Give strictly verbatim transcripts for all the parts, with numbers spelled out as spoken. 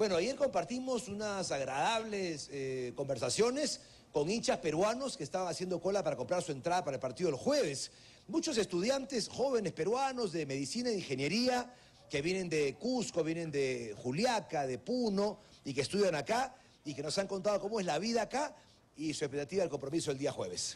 Bueno, ayer compartimos unas agradables eh, conversaciones con hinchas peruanos que estaban haciendo cola para comprar su entrada para el partido del jueves. Muchos estudiantes jóvenes peruanos de medicina e ingeniería que vienen de Cusco, vienen de Juliaca, de Puno y que estudian acá y que nos han contado cómo es la vida acá y su expectativa del compromiso el día jueves.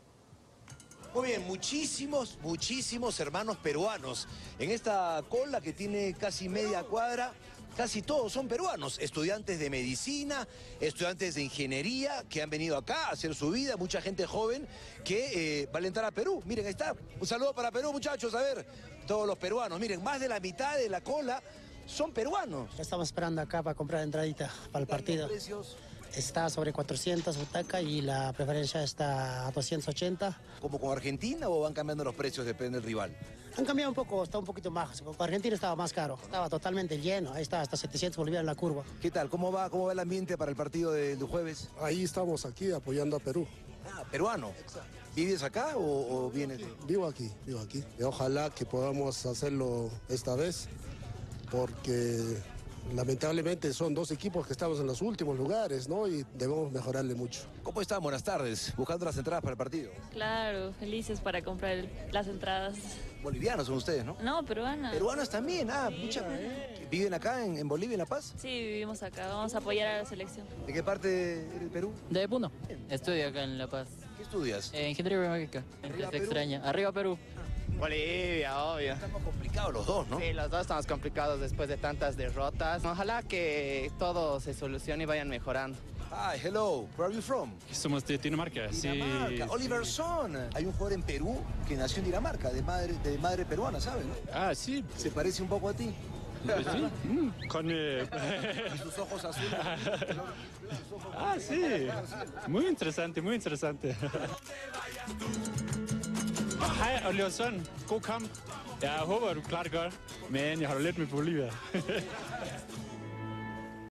Muy bien, muchísimos, muchísimos hermanos peruanos en esta cola que tiene casi media cuadra. Casi todos son peruanos, estudiantes de medicina, estudiantes de ingeniería que han venido acá a hacer su vida, mucha gente joven que eh, va a alentar a Perú. Miren, ahí está, un saludo para Perú, muchachos, a ver, todos los peruanos. Miren, más de la mitad de la cola son peruanos. Estamos esperando acá para comprar entradita para el partido. Precios? Está sobre cuatrocientos butaca y la preferencia está a doscientos ochenta. ¿Como con Argentina o van cambiando los precios, depende del rival? Han cambiado un poco, está un poquito más. Con Argentina estaba más caro, estaba totalmente lleno. Ahí está, hasta setecientos bolivianos en la curva. ¿Qué tal? ¿Cómo va, cómo va el ambiente para el partido del jueves? Ahí estamos aquí apoyando a Perú. Ah, peruano. Exacto. ¿Vives acá o, o vienes? Vivo aquí, vivo aquí. Y ojalá que podamos hacerlo esta vez, porque lamentablemente son dos equipos que estamos en los últimos lugares, ¿no? Y debemos mejorarle mucho. ¿Cómo están? Buenas tardes. ¿Buscando las entradas para el partido? Claro, felices para comprar el, las entradas. Bolivianos son ustedes, ¿no? No, peruanas. Peruanas también, ah, muchas. ¿Viven acá en, en Bolivia, en La Paz? Sí, vivimos acá, vamos a apoyar a la selección. ¿De qué parte del Perú? De Puno. Estudio acá en La Paz. ¿Qué estudias? Eh, ingeniería biomédica. ¿Arriba Se Perú? extraña. Arriba Perú. Bolivia, obvio. Estamos complicados los dos, ¿no? Sí, los dos estamos complicados después de tantas derrotas. Ojalá que todo se solucione y vayan mejorando. Hi, hello. Where are you from? Somos de Dinamarca, Dinamarca. sí. Oliver Son. Hay un jugador en Perú que nació en Dinamarca, de madre, de madre peruana, ¿sabes? Ah, sí. ¿Se parece un poco a ti? Sí. Mm, con... Eh... Y sus ojos azules. ah, sí. Muy interesante, muy interesante. Hej, Oliver Sund. God kamp. Jeg håber, du klarer det godt, men jeg holder lidt med Bolivia.